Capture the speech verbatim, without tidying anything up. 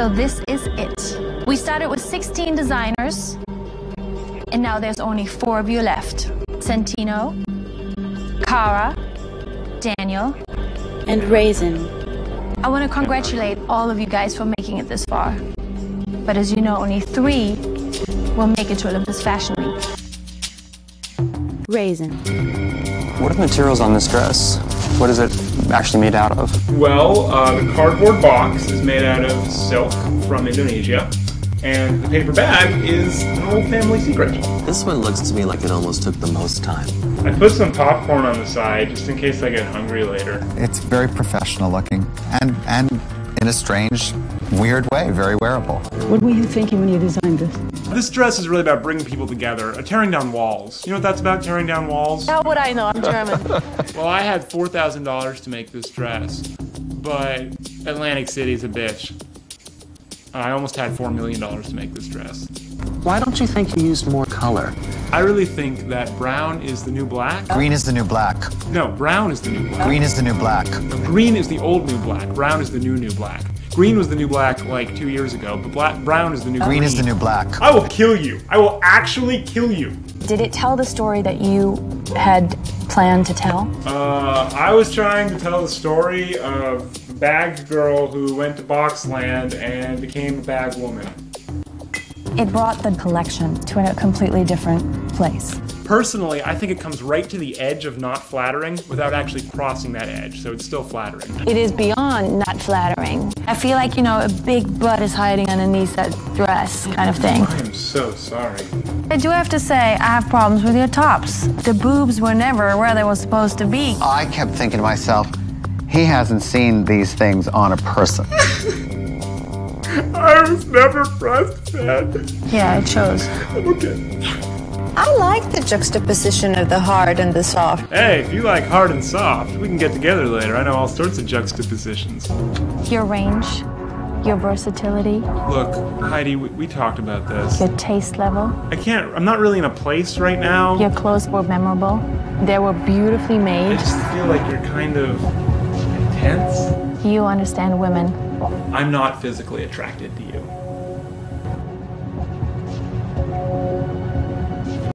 So this is it. We started with sixteen designers, and now there's only four of you left. Santino, Cara, Daniel, and Raisin. I want to congratulate all of you guys for making it this far. But as you know, only three will make it to Olympus Fashion Week. Raisin. What are the materials on this dress? What is it actually made out of? Well, uh, the cardboard box is made out of silk from Indonesia, and the paper bag is an old family secret. This one looks to me like it almost took the most time. I put some popcorn on the side just in case I get hungry later. It's very professional looking, and, and in a strange, weird way, very wearable. What were you thinking when you designed this? This dress is really about bringing people together, uh, tearing down walls. You know what that's about, tearing down walls? How would I know? I'm German. Well, I had four thousand dollars to make this dress, but Atlantic City's a bitch. I almost had four million dollars to make this dress. Why don't you think you used more color? I really think that brown is the new black. Green is the new black. No, brown is the new black. Green is the new black. No, green is the old new black. Brown is the new new black. Green was the new black like two years ago, but black brown is the new green. Green is the new black. I will kill you. I will actually kill you. Did it tell the story that you had planned to tell? Uh, I was trying to tell the story of a bag girl who went to Boxland and became a bag woman. It brought the collection to a completely different place. Personally, I think it comes right to the edge of not flattering without actually crossing that edge, so it's still flattering. It is beyond not flattering. I feel like, you know, a big butt is hiding underneath that dress kind of thing. I am so sorry. I do have to say, I have problems with your tops. The boobs were never where they were supposed to be. I kept thinking to myself, he hasn't seen these things on a person. I was never breastfed. Yeah, it shows. Okay. I like the juxtaposition of the hard and the soft. Hey, if you like hard and soft, we can get together later. I know all sorts of juxtapositions. Your range, your versatility. Look, Heidi, we, we talked about this. Your taste level. I can't, I'm not really in a place right now. Your clothes were memorable. They were beautifully made. I just feel like you're kind of intense. You understand women. I'm not physically attracted to you.